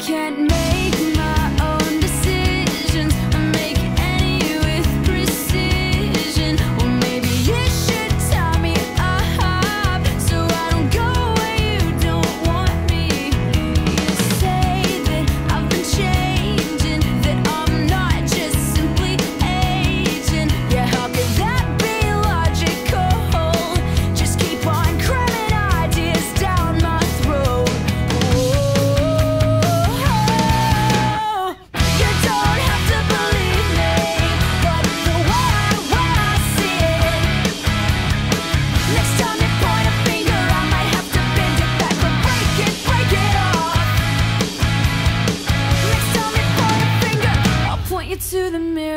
can't make my own decisions or make any with precision. Well, maybe you should tie me up so I don't go where you don't want me. You say that I've been changing, that I'm not just simply aging. Yeah, how could that be logical? Just keep on cramming ideas down my throat. You don't have to believe me, but the way I see it. Next time you point a finger, I might have to bend it back or break it off. Next time you point a finger, I'll point you to the mirror.